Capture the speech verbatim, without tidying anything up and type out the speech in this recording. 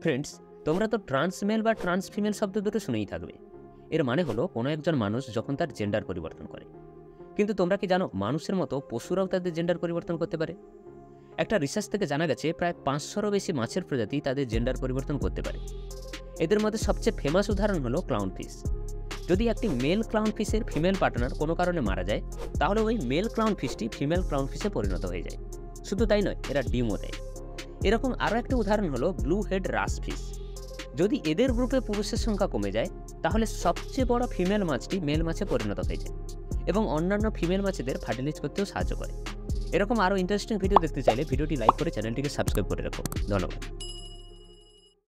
Friends, তোমরা তো trans male বা ট্রান্স ফিমেল শব্দ দুটো শুনেই থাকবে। এর মানে হলো কোনো একজন মানুষ যখন তার জেন্ডার পরিবর্তন করে। কিন্তু তোমরা কি জানো মানুষের মতো পশুরাও তাদের জেন্ডার পরিবর্তন করতে পারে? একটা রিসার্চ থেকে জানা গেছে প্রায় পাঁচশোরও বেশি মাছের প্রজাতি তাদের জেন্ডার পরিবর্তন করতে পারে। এদের মধ্যে সবচেয়ে ফেমাস উদাহরণ হলো ক্লাউন ফিশ। যদি একটি মেল ক্লাউন ফিশের ফিমেল পার্টনার কোনো কারণে মারা যায়, তাহলে ওই মেল ক্লাউন ফিশটি ফিমেল ক্লাউন ফিশে পরিণত হয়ে যায়। শুধু তাই নয়, এরা ডিমও দেয়। এরকম আরও একটা উদাহরণ হলো ব্লু হেড রাস ফিশ। যদি এদের গ্রুপে পুরুষের সংখ্যা কমে যায়, তাহলে সবচেয়ে বড় ফিমেল মাছটি মেল মাছে পরিণত হয়ে যায় এবং অন্যান্য ফিমেল মাছেদের ফার্টিলাইজ করতেও সাহায্য করে। এরকম আরও ইন্টারেস্টিং ভিডিও দেখতে চাইলে ভিডিওটি লাইক করে চ্যানেলটিকে সাবস্ক্রাইব করে রাখো। ধন্যবাদ।